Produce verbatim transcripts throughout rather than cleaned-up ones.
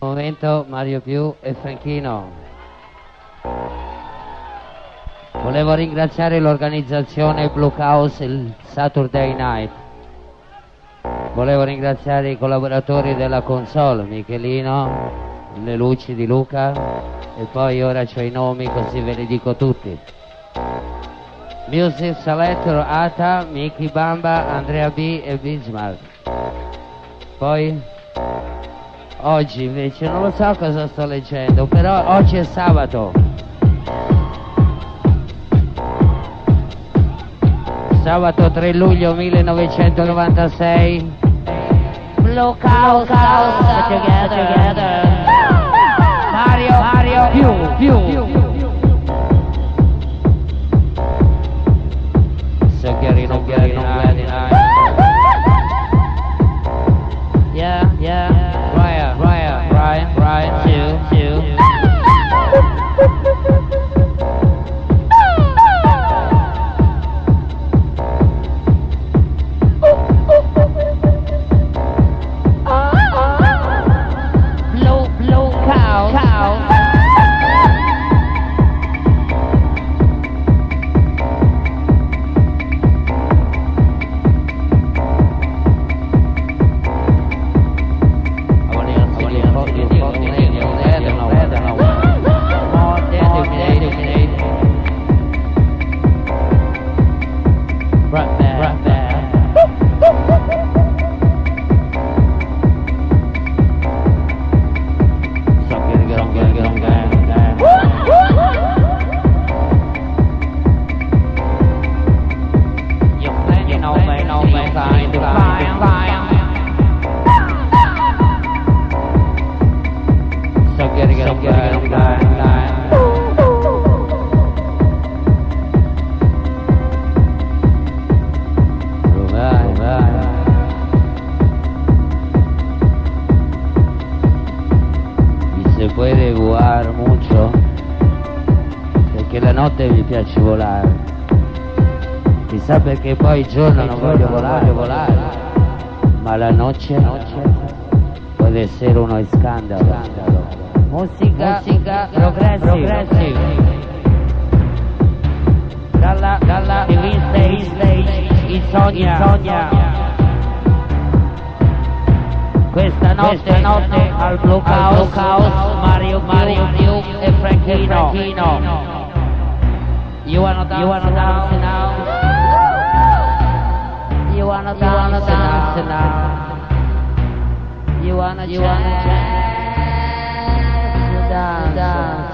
Momento Mario Più e Franchino. Volevo ringraziare l'organizzazione Blue House il Saturday Night. Volevo ringraziare i collaboratori della console, Michelino, le luci di Luca, e poi ora c'ho i nomi così ve li dico tutti. Music Selector Ata, Mickey Bamba, Andrea B e Bismarck. Poi oggi invece non lo so cosa sto leggendo, però oggi è sabato. Sabato tre luglio millenovecentonovantasei. Blue House, House, together, together. Mario, Mario, più, più. So Chiarino, Chiarino, Chiarino. Yeah, yeah. Ryan, Ryan, Ryan, Ryan, two, two. Blue, blue cow, cow. Puede volar mucho perché la notte mi piace volare, chissà perché poi il giorno non voglio volare, volare, ma la noche può essere uno scandalo. Musica, musica progressive, dalla, dalla T V stage, insonnia, insonnia. Questa notte, Questa notte al Blue House, House, Mario, Mario, Mario e Franchino. You wanna dance, you wanna dance now? You wanna dance, dance now? You wanna, you wanna dance, dance.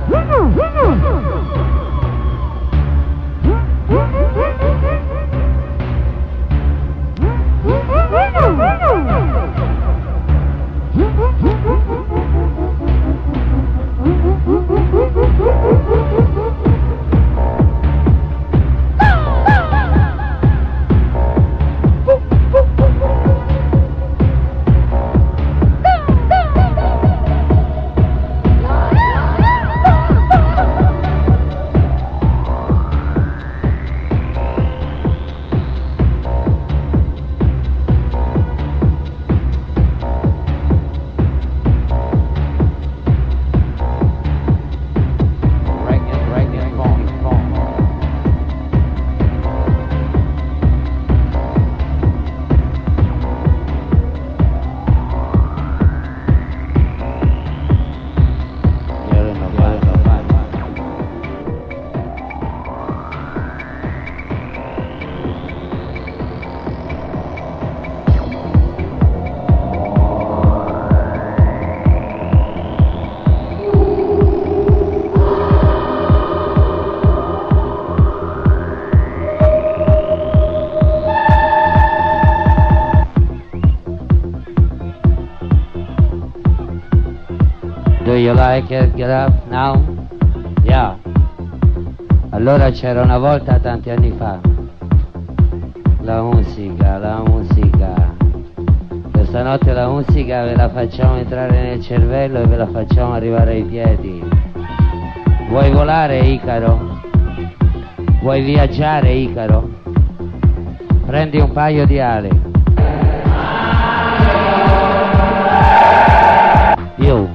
Do you like it? Get up now? Yeah. Allora c'era una volta tanti anni fa. La musica, la musica. Questa notte la musica ve la facciamo entrare nel cervello e ve la facciamo arrivare ai piedi. Vuoi volare, Icaro? Vuoi viaggiare, Icaro? Prendi un paio di ali. Io.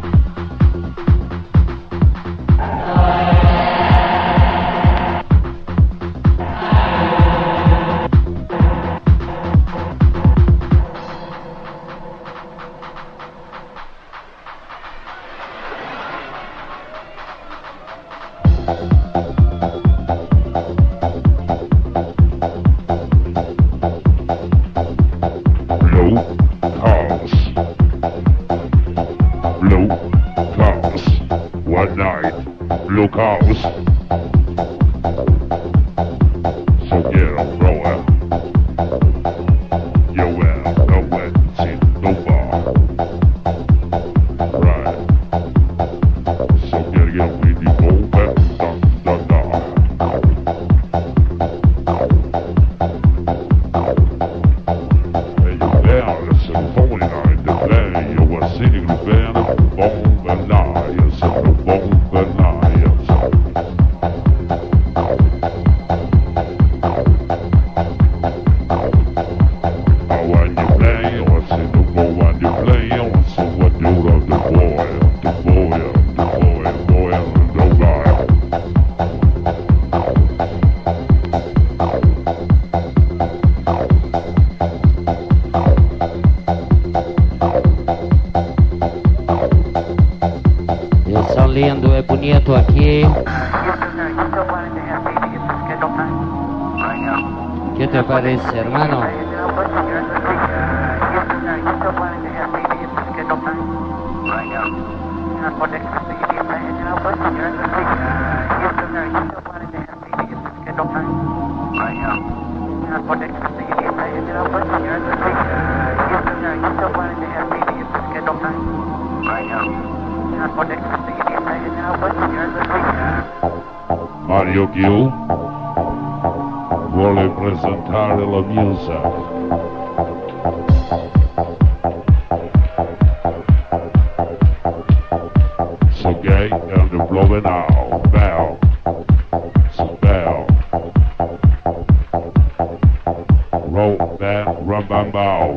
at night. Look out. So get a blower. You will know when it's in the bar. Right. So get a get with the over. Dun dun dun. And you're there, listen, phone night, the day you were sitting there, bomb and lie, you said the bomb and lie, you said. When you play, what's in the ball when you play, what's in what you love the boy, the boy, the boy, boy, and the guy. Eu sou lindo e bonito aqui. ¿Qué te parece, hermano? Mario Gil vuole presentare la musica. So gay and the blowing out, bow, so bow. Roll back, run bang bow.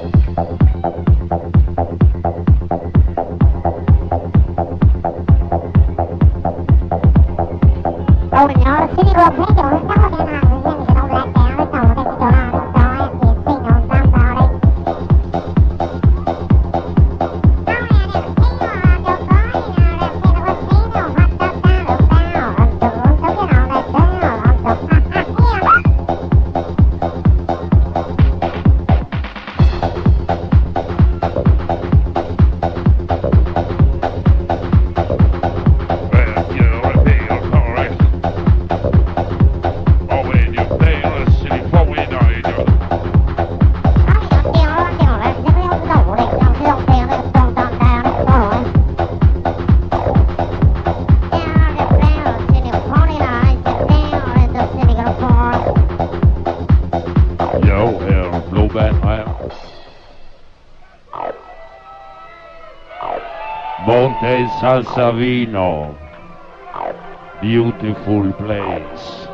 Monte Salsavino, beautiful place.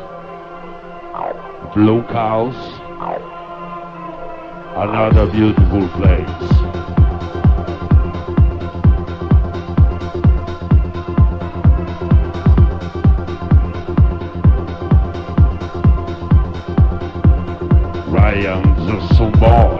Blue Cows, another beautiful place. Ryan Zussumboa.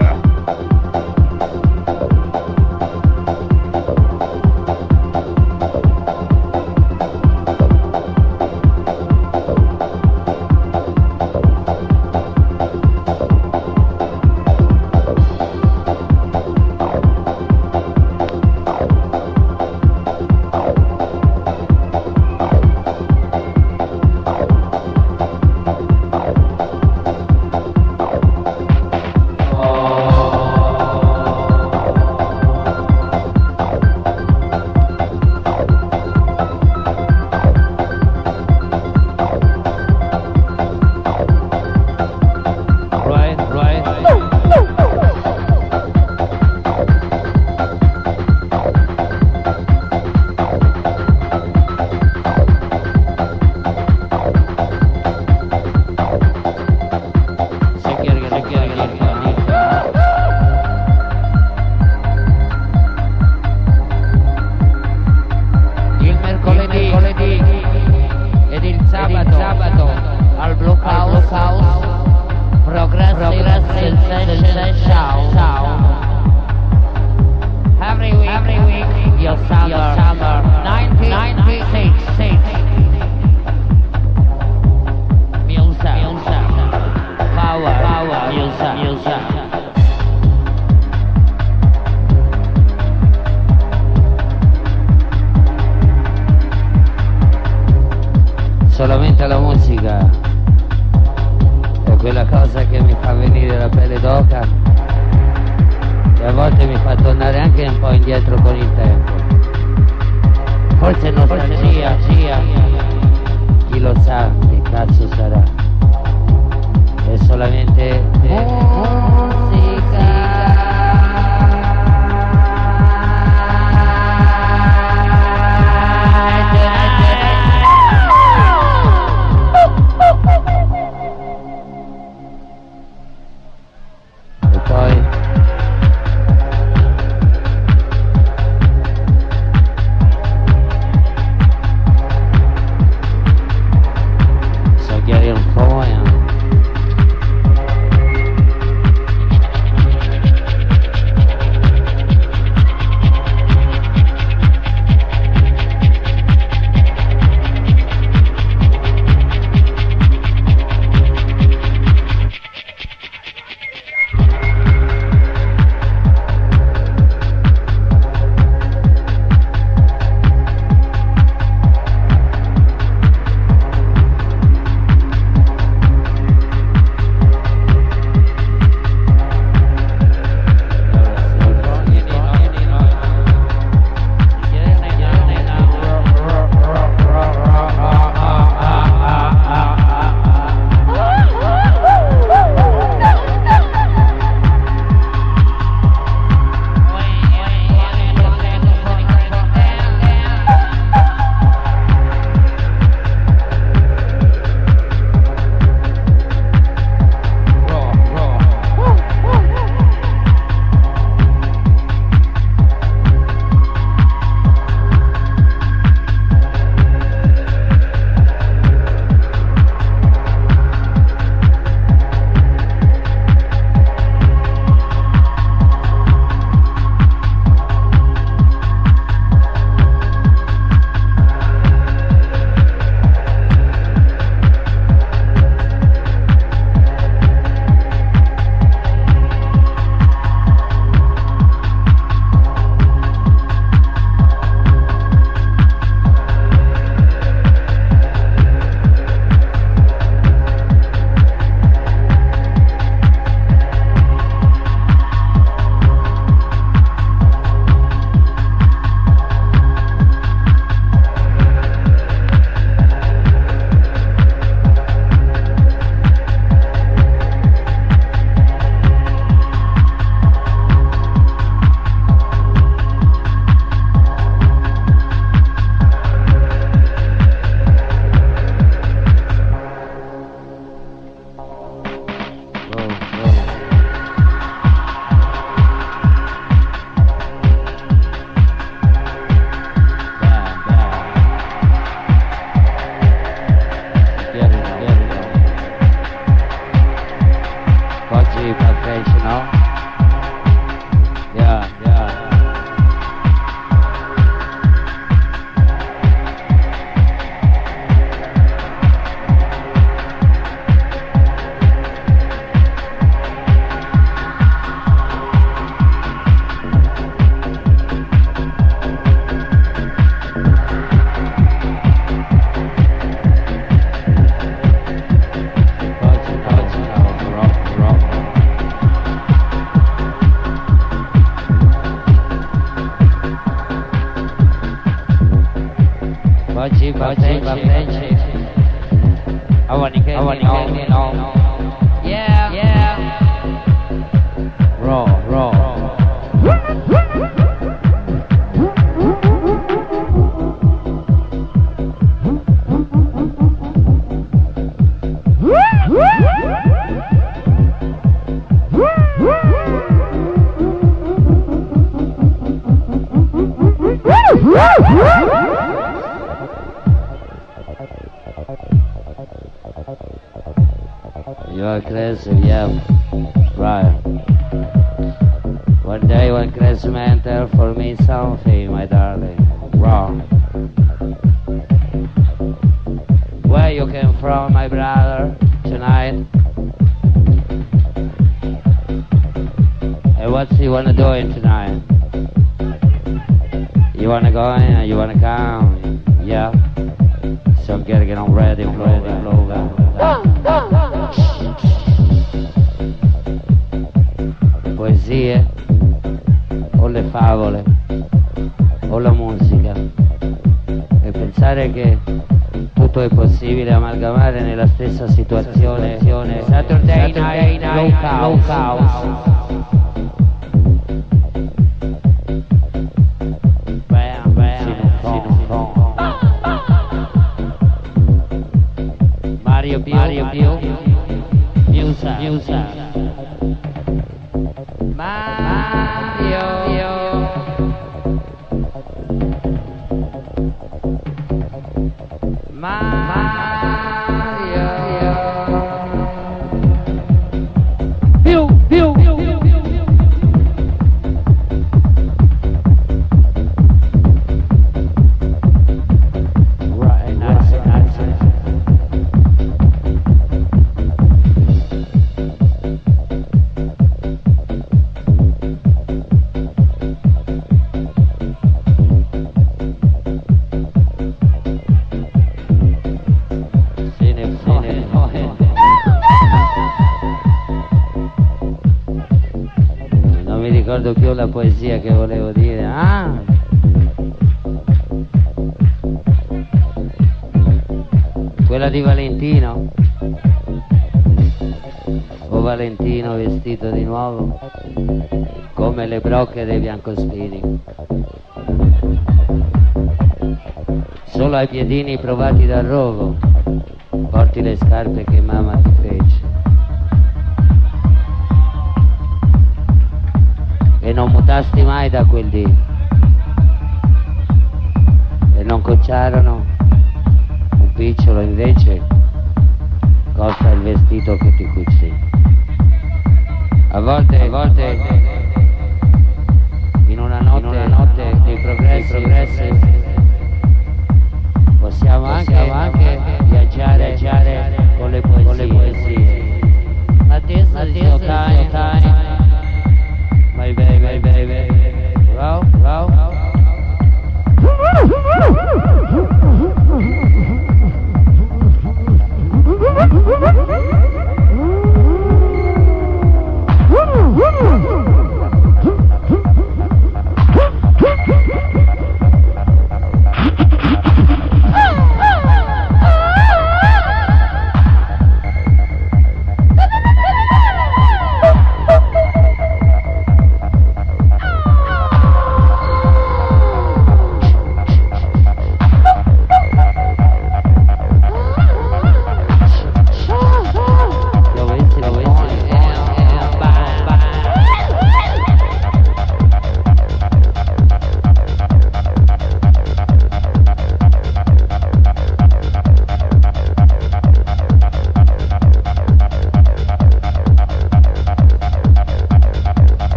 volte la musica è quella cosa che mi fa venire la pelle d'oca e a volte mi fa tornare anche un po' indietro con il tempo. Forse nostalgia, chi lo sa che cazzo sarà. È solamente musica. E poi so getting going. Oggi va bene, I wanna get it on. Yeah, yeah. Raw, raw. You are crazy, yeah, right. One day when crazy man tell for me something, my darling, wrong. Where you came from, my brother, tonight? And what's you wanna doing tonight? You wanna go in, you wanna come, yeah? so get, get on ready, ready, poesie, o le favole, o la musica, e pensare che tutto è possibile amalgamare nella stessa situazione. Saturday Night Low-House. Mario Pio, Mario Pio, Musa, Musa, Mario Pio, Mario Pio, Pio, Pio, right, nice, nice. Non mi ricordo più la poesia che volevo dire. Ah! Quella di Valentino. O Valentino vestito di nuovo come le brocche dei biancospini, solo ai piedini provati dal rovo porti le scarpe che mamma ti fece, e non mutasti mai da quel dì, e non cocciarono un picciolo, invece costa il vestito che ti cucì. A volte, a volte in una notte, in una notte dei progressi, dei progressi possiamo, possiamo anche, anche viaggiare, viaggiare con le poesie. Con le poesie. Ma this is your time, time, my baby, my baby. Row, row. Woo!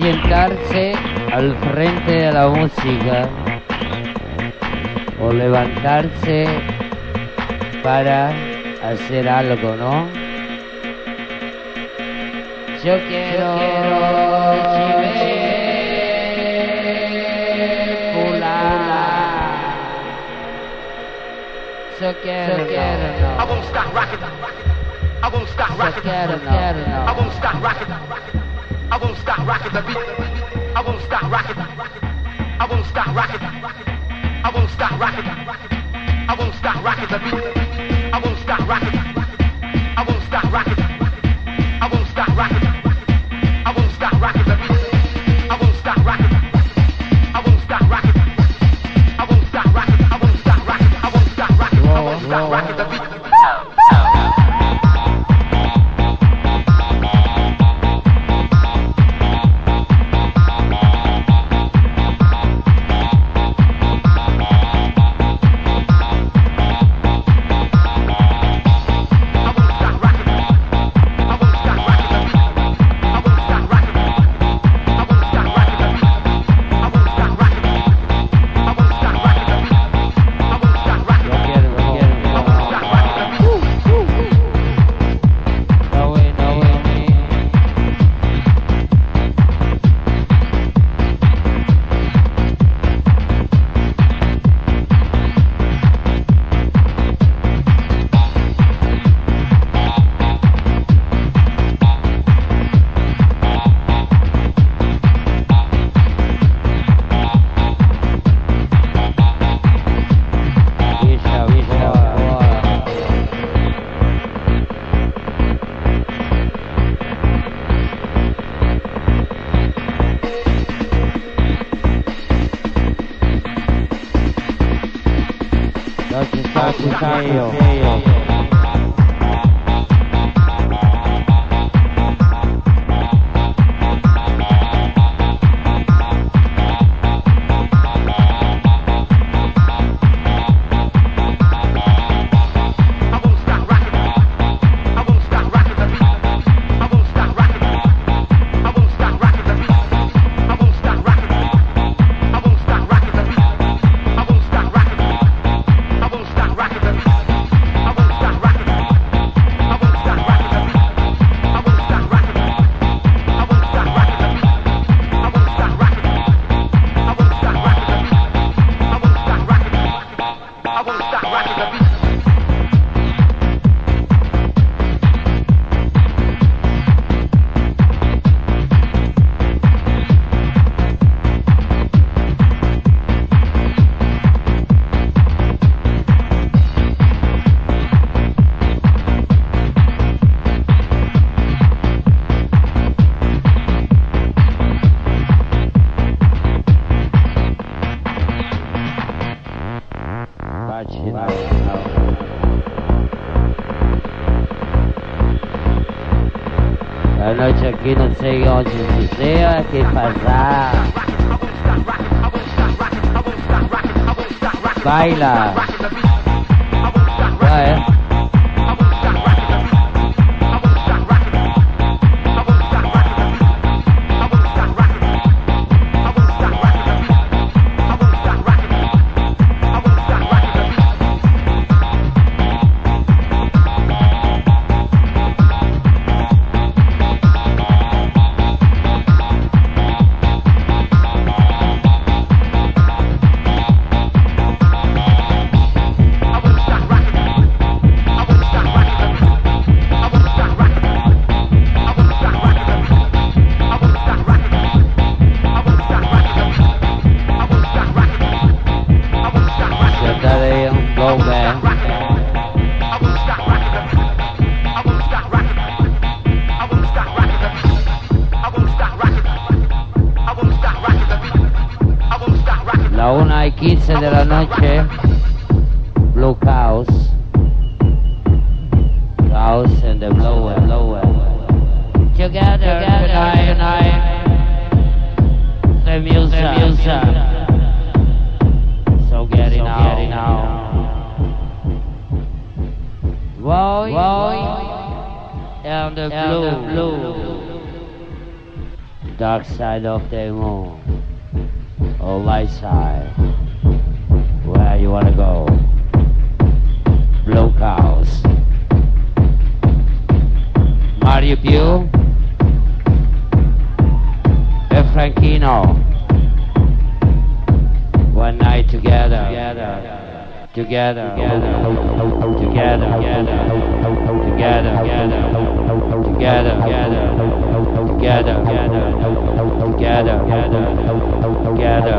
sentarse al frente de la música o levantarse para hacer algo, ¿no? Yo quiero Yo quiero, yo quiero, no. I won't stop rocking. I won't stop rocking. Quiero, no. Quiero, no. I won't stop rocking. I won't stop rocking the beat. I won't stop rocking. I won't stop rocking. I won't stop rocking. I won't stop rocking the beat. I won't stop rocking. I won't stop rocking. I won't stop rocking. I won't stop rocking the beat. I won't stop rocking. I won't stop rocking. I won't stop rocking. I won't stop rocking. I won't stop rocking. I won't stop rocking the beat. La noche aquí no sé dónde si sea, que pasa. Baila. Va, eh. La una y quince de la noche, Blue Chaos, Chaos and the Blower, Blower. Together, together, tonight, tonight, the music, the music. So get it now, get it now. Roy, Roy, and the Blue, Blue. dark side of the moon, or light side, where you wanna go? Blue cows. Mario Più e Franchino. One night together, together, together, together, together, together, together, together, together, together, together,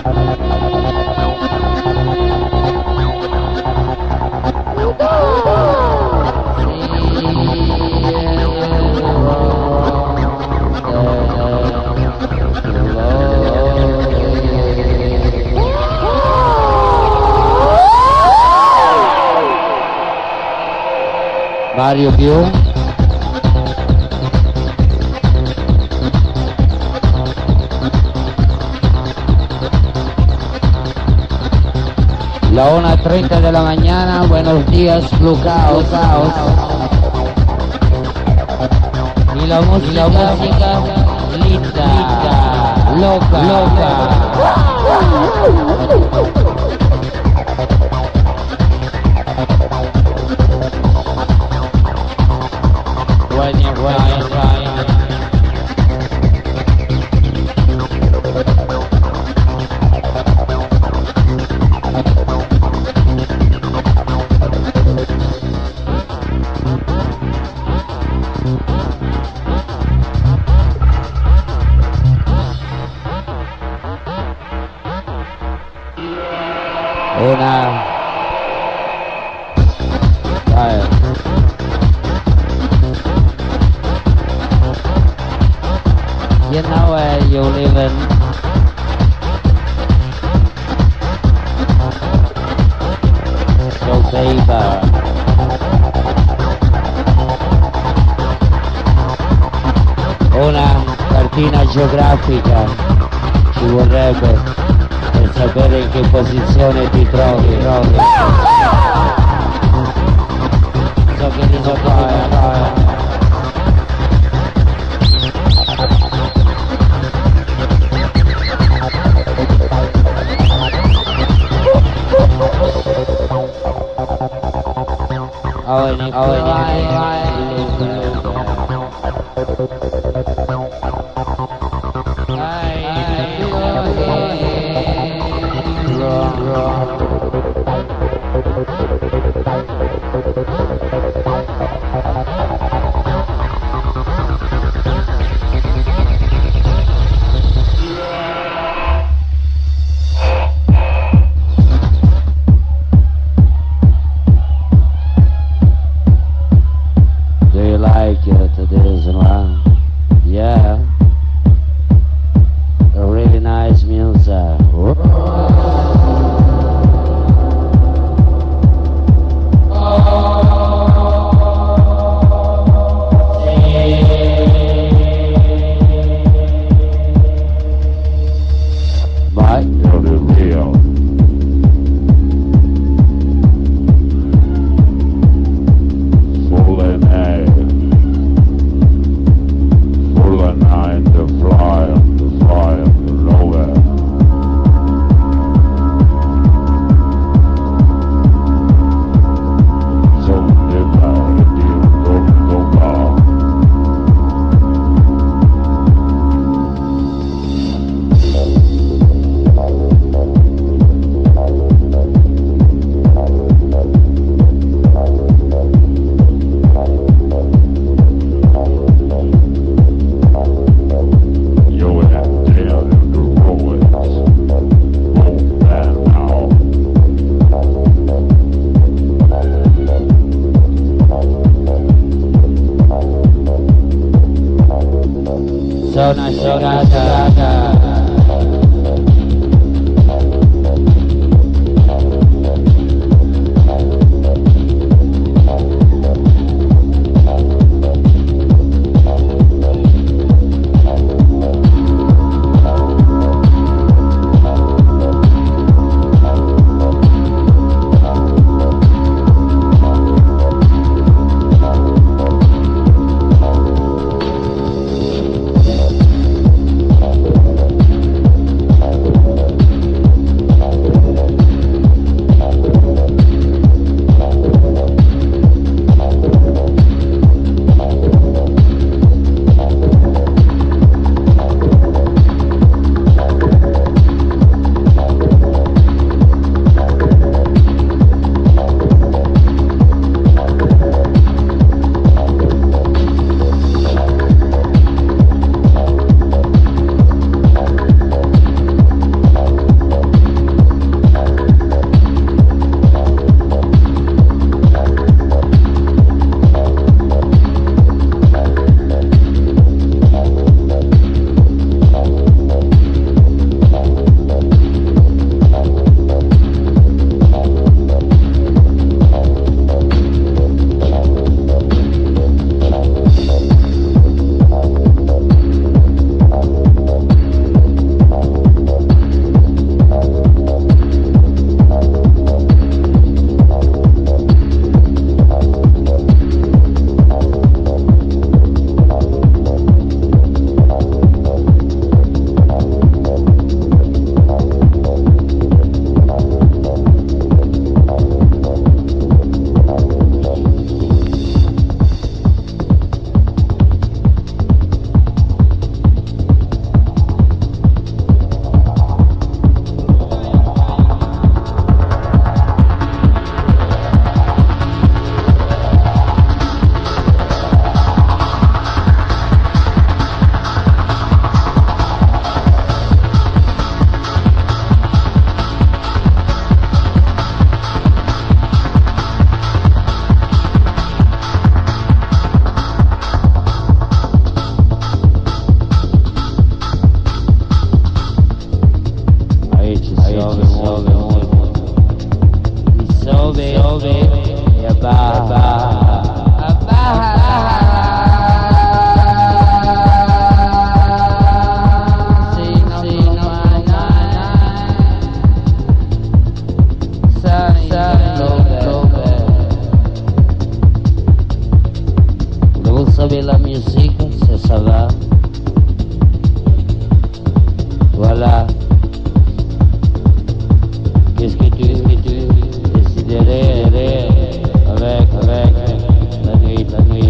Mario più la una e treinta de la mañana. Buenos días, Blue Caos. Y la música, y la música linda, loca, loca. When you're right, right. Una. Dai. You know where you live in. So paper. Una cartina geografica ci vorrebbe per sapere in che posizione ti trovi, trovi. So che li so fare. Oh, and if oh, and yeah, a really nice music. But you're the real. Full and egg. Full and nine to fly, to fly, to nowhere. So if I deal, don't, don't bow. Zona Sonata. Aí ci sobe, sobe molto. Mi sobe, sobe e abbaha, abbaha. Sì, sì, no, no, no. Sai, sai, dove, dove. Devo sapere la musica, se ça va. Voilà. Qu'est-ce que tu, que tu déciderais avec, avec la nuit, la nuit.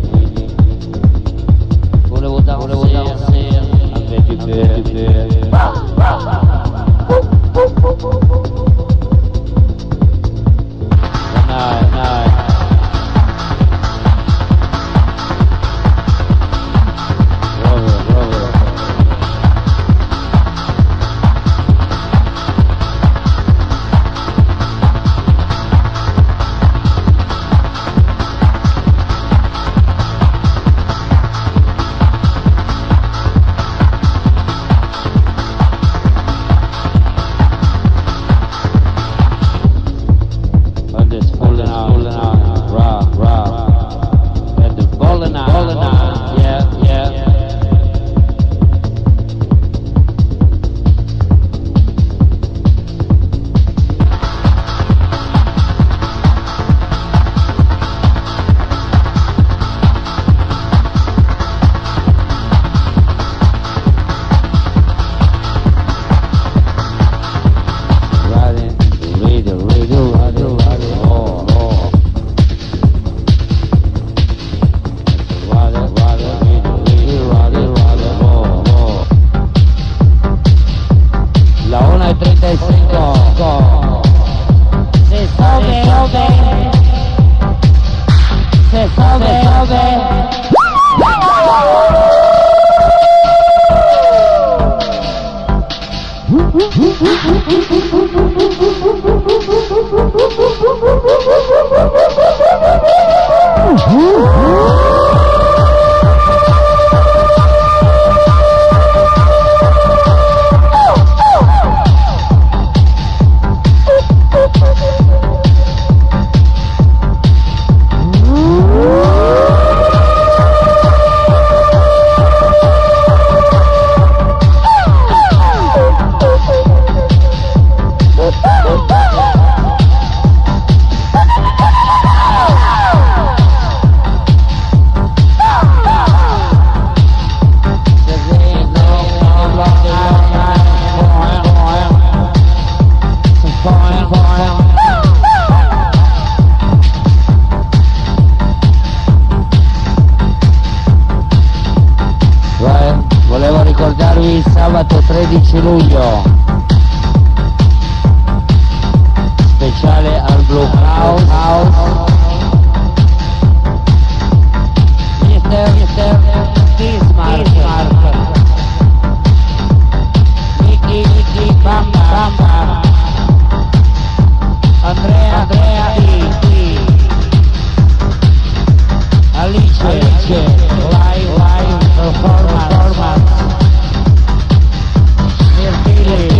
Volevo danser, volevo danser avec du peu, du peu. Night, night. Rover, rover. Volevo ricordarvi sabato tredici luglio, speciale al Blue House, House. Mister Mister Bismarck, Nicky Nicky Bamba Bamba, Andrea Andrea E, Alice Alice, live live performance, Mirtili.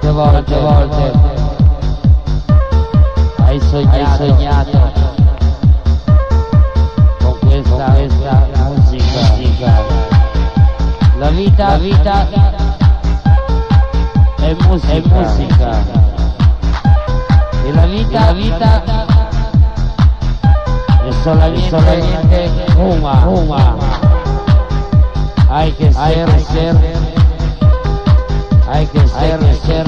quante volte, volte hai sognato, hai sognato con questa, questa musica, musica. La vita, la vita è musica, è musica. E la vita, la vita è solamente, è solamente una, una. Hay que ser, hay que ser, hay que ser, hay que ser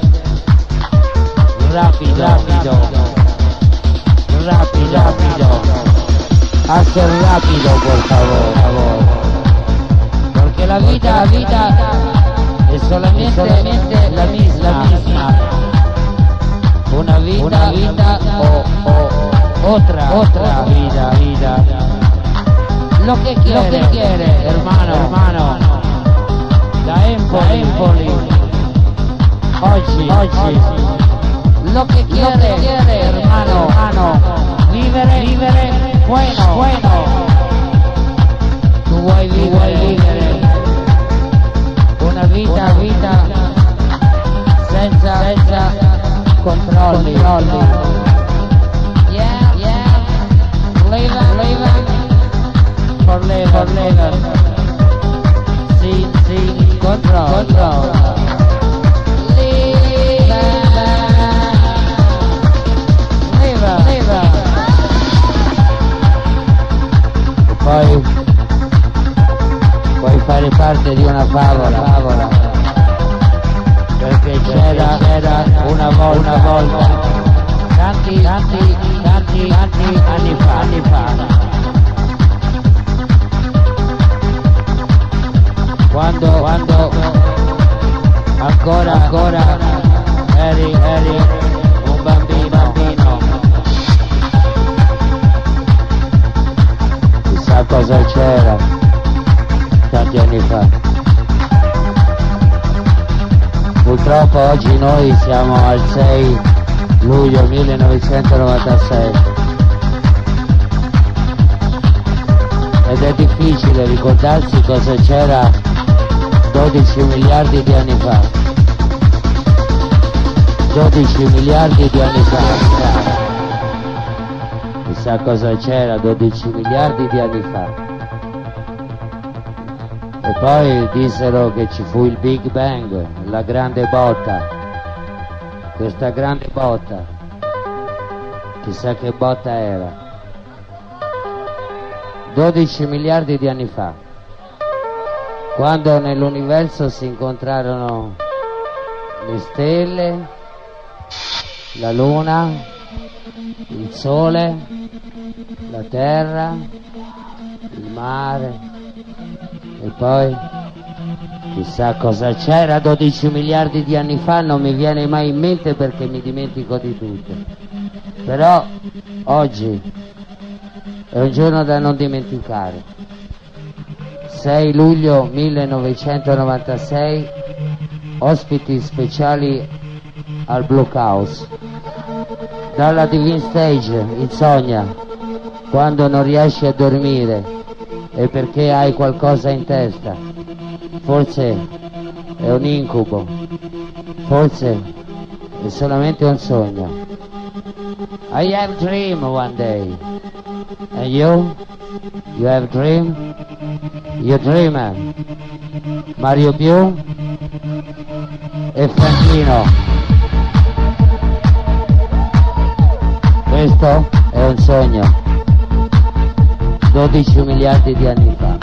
rápido, rápido, rápido, rápido. Hacer rápido, por favor, favor. Porque la vida, la vida es solamente, solamente la misma, la misma. Una vida, una vida o, o otra, otra vida, vida. Lo que quiere, lo que quiere, hermano, hermano. Da Empoli, da Empoli. Oggi, oggi. Lo que quiere, lo que quiere, hermano, hermano. Vivere, vivere, bueno, bueno. Tu vuoi vivere, vivere una vita, vita senza, senza controlli, controlli. Yeah, yeah. Live, live. Forever, forever. Sin, sin control, control. Live, live, live. E poi puoi fare parte di una favola, favola. Perché c'era, c'era una volta, una volta. Tanti, tanti, tanti, tanti anni fa, anni fa. Quando, quando ancora, ancora eri, eri un bambino, bambino. Chissà cosa c'era tanti anni fa. Purtroppo oggi noi siamo al sei luglio millenovecentonovantasei. Ed è difficile ricordarsi cosa c'era dodici miliardi di anni fa. dodici miliardi di anni fa. Chissà cosa c'era dodici miliardi di anni fa. E poi dissero che ci fu il Big Bang, la grande botta. Questa grande botta, chissà che botta era. dodici miliardi di anni fa, quando nell'universo si incontrarono le stelle, la luna, il sole, la terra, il mare, e poi chissà cosa c'era dodici miliardi di anni fa, non mi viene mai in mente perché mi dimentico di tutto. Però oggi è un giorno da non dimenticare. sei luglio millenovecentonovantasei, ospiti speciali al Blockhouse. Dalla Divine Stage, insonnia, quando non riesci a dormire è perché hai qualcosa in testa. Forse è un incubo, forse è solamente un sogno. I have dream one day. And you? You have dream? You dreamer. Mario Più e Franchino. Questo è un sogno. dodici miliardi di anni fa.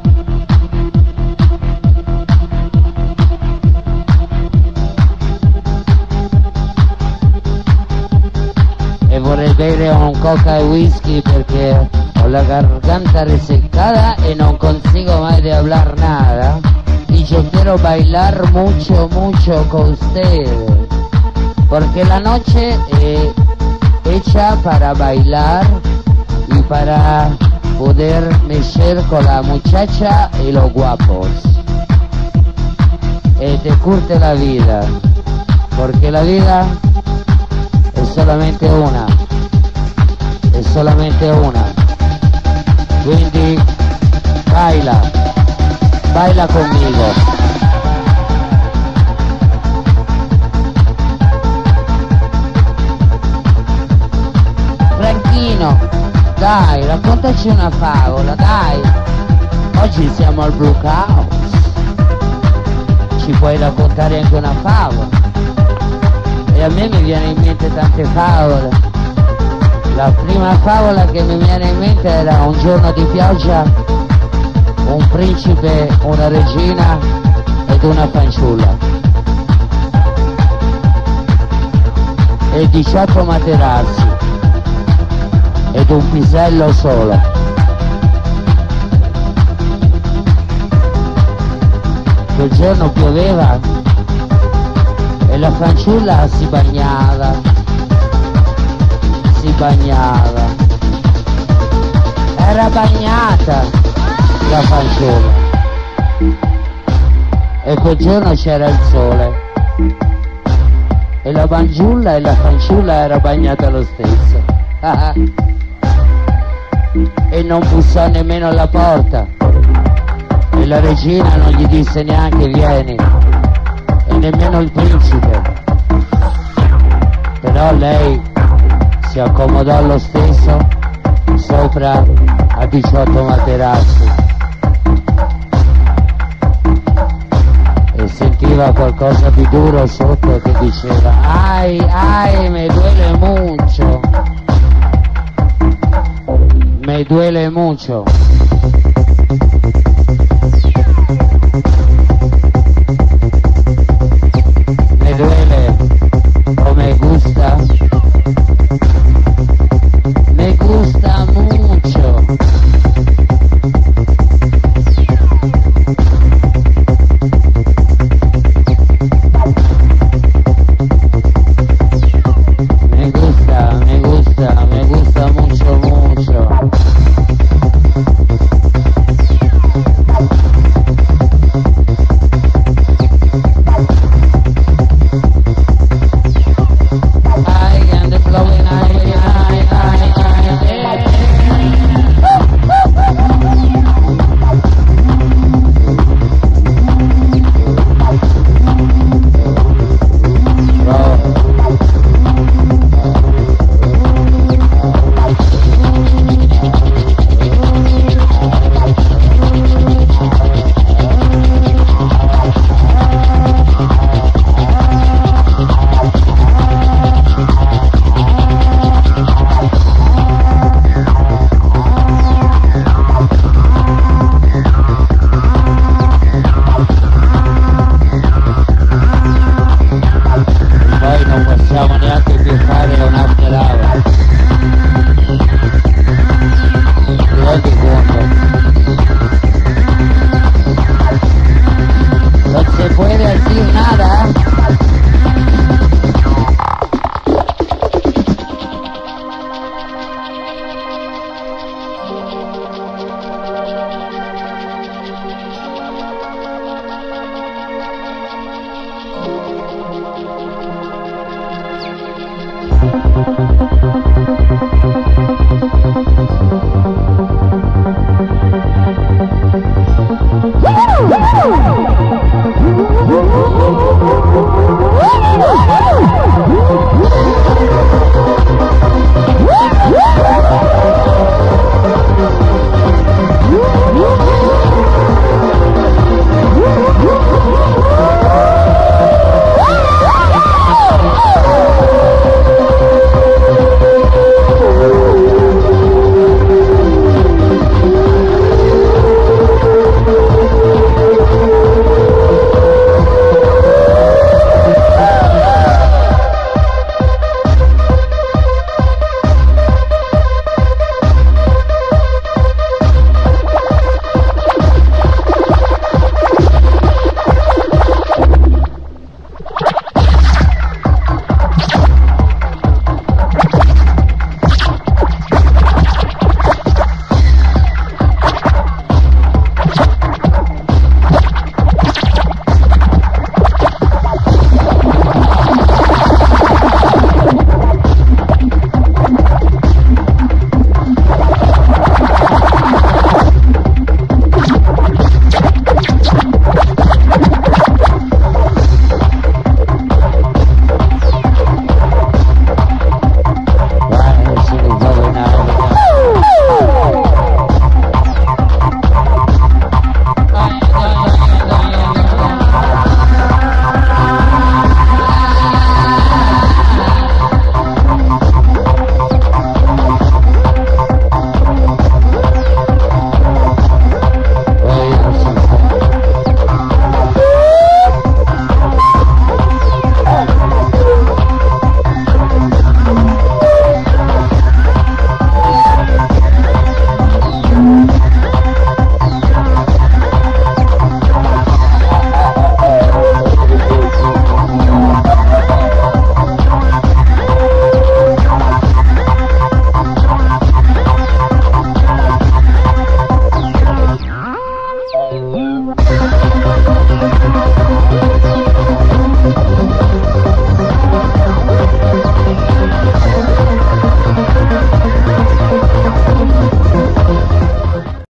E vorrei bere un coca e whisky perché ho la garganta resecada y no consigo más de hablar nada. Y yo quiero bailar mucho, mucho con ustedes. Porque la noche es hecha para bailar y para poder mexer con la muchacha y los guapos. Y te curte la vida. Porque la vida es solamente una. Es solamente una. Quindi baila, baila conmigo. dai, raccontaci una favola, dai. Oggi siamo al Blue House. Ci puoi raccontare anche una favola? E a me mi viene in mente tante favole. La prima favola che mi viene in mente era un giorno di pioggia, un principe, una regina ed una fanciulla. E diciotto materassi ed un pisello solo. Quel giorno pioveva e la fanciulla si bagnava, si bagnava, era bagnata la fanciulla. E quel giorno c'era il sole e la fanciulla e la fanciulla era bagnata lo stesso. E non bussò nemmeno alla porta e la regina non gli disse neanche vieni, e nemmeno il principe, però lei si accomodò lo stesso sopra a diciotto materassi e sentiva qualcosa di duro sotto che diceva ai ai me duele mucho, me duele mucho. Me duele o me gusta, me gusta mucho. Me gusta, me gusta, me gusta mucho, mucho. Poi non possiamo neanche più fare una